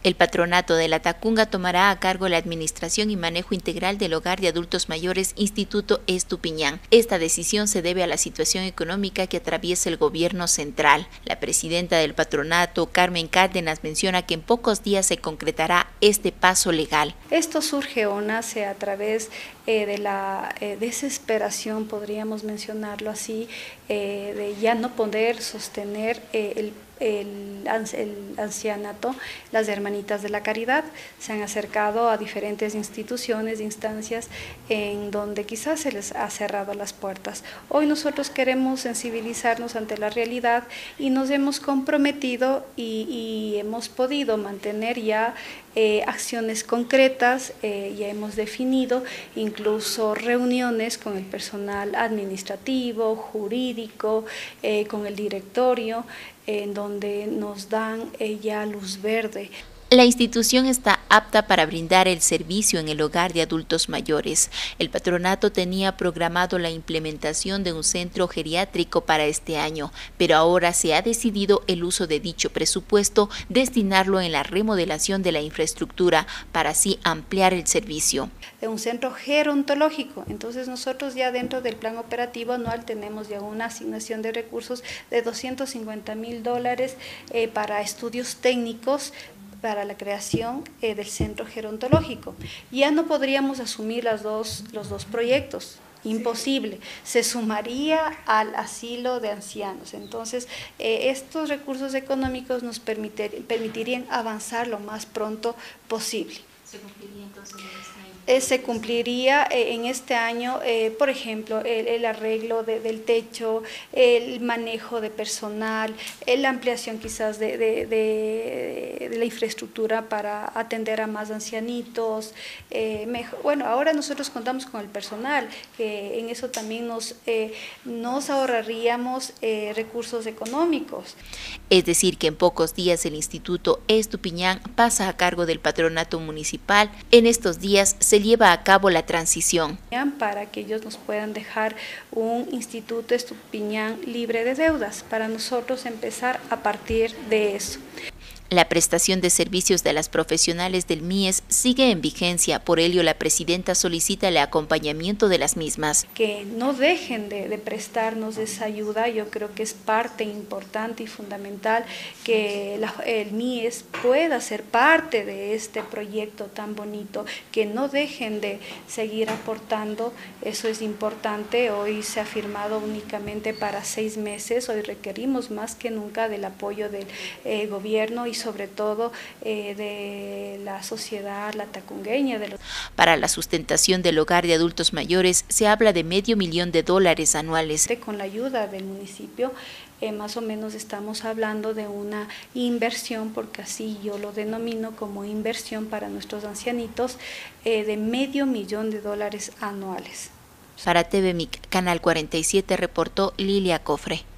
El patronato de La Tacunga tomará a cargo la administración y manejo integral del Hogar de Adultos Mayores Instituto Estupiñán. Esta decisión se debe a la situación económica que atraviesa el gobierno central. La presidenta del patronato, Carmen Cárdenas, menciona que en pocos días se concretará este paso legal. Esto surge o nace a través de la desesperación, podríamos mencionarlo así, de ya no poder sostener el ancianato. Las hermanitas de la caridad se han acercado a diferentes instituciones, instancias en donde quizás se les ha cerrado las puertas. Hoy nosotros queremos sensibilizarnos ante la realidad y nos hemos comprometido y hemos podido mantener ya acciones concretas, ya hemos definido incluso reuniones con el personal administrativo, jurídico, con el directorio, en donde nos dan ya luz verde. La institución está apta para brindar el servicio en el hogar de adultos mayores. El patronato tenía programado la implementación de un centro geriátrico para este año, pero ahora se ha decidido el uso de dicho presupuesto, destinarlo en la remodelación de la infraestructura para así ampliar el servicio. De un centro gerontológico, entonces nosotros ya dentro del plan operativo anual tenemos ya una asignación de recursos de $250.000 para estudios técnicos para la creación del centro gerontológico. Ya no podríamos asumir los dos proyectos, imposible, se sumaría al asilo de ancianos. Entonces, estos recursos económicos nos permitirían avanzar lo más pronto posible. ¿Se cumpliría entonces en este año? Se cumpliría en este año, por ejemplo, el arreglo del techo, el manejo de personal, la ampliación quizás de la infraestructura para atender a más ancianitos. Bueno, ahora nosotros contamos con el personal, que en eso también nos ahorraríamos recursos económicos. Es decir, que en pocos días el Instituto Estupiñán pasa a cargo del patronato municipal. En estos días se lleva a cabo la transición. Para que ellos nos puedan dejar un Instituto Estupiñán libre de deudas, para nosotros empezar a partir de eso. La prestación de servicios de las profesionales del MIES sigue en vigencia, por ello la presidenta solicita el acompañamiento de las mismas. Que no dejen de prestarnos esa ayuda, yo creo que es parte importante y fundamental que el MIES pueda ser parte de este proyecto tan bonito, que no dejen de seguir aportando, eso es importante. Hoy se ha firmado únicamente para 6 meses, hoy requerimos más que nunca del apoyo del gobierno y sobre todo de la sociedad latacungueña. Para la sustentación del hogar de adultos mayores se habla de $500,000 anuales. Con la ayuda del municipio, más o menos estamos hablando de una inversión, porque así yo lo denomino como inversión para nuestros ancianitos, de $500,000 anuales. Para TVMIC, Canal 47, reportó Lilia Cofre.